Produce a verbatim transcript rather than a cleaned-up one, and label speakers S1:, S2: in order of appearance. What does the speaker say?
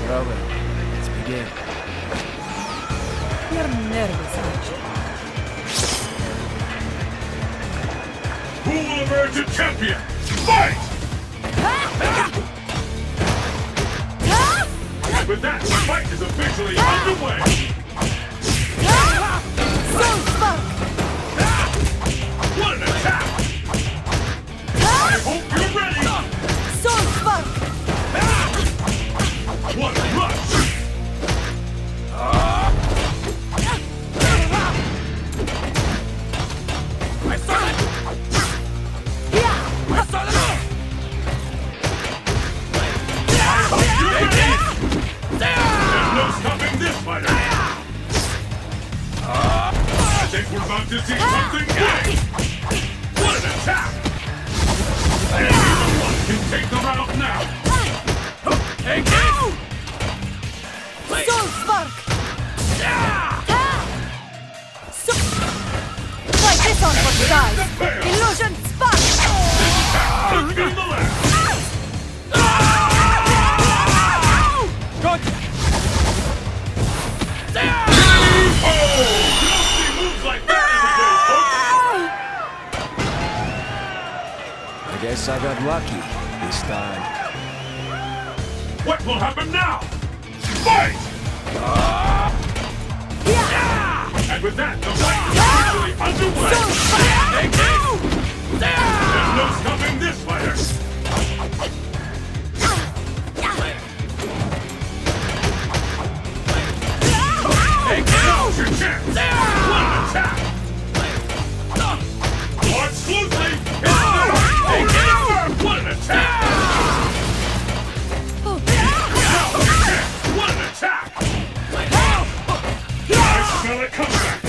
S1: Rowan, let's begin.
S2: You're nervous, aren't you?
S3: Who will emerge a champion? Fight! And with that, the fight is officially underway! What an attack! I hope you're ready! What a rush! I saw it! I saw it! I hope you're ready! There's no stopping this fighter! I think we're about to see something big! What an attack! And either one can take them out now! Take it!
S2: Soul Spark! So try this on for size! Illusion Spark!
S3: Could be the last!
S1: Good!
S3: Oh! You don't see moves like that
S1: I guess I got lucky this time.
S3: every day, folks! What will happen now? Fight! And with that, the fight is officially underway! There's no stopping this fighter! Now's your chance! What an attack! Watch closely! What an attack! Now's your chance! What an attack! I smell it coming back!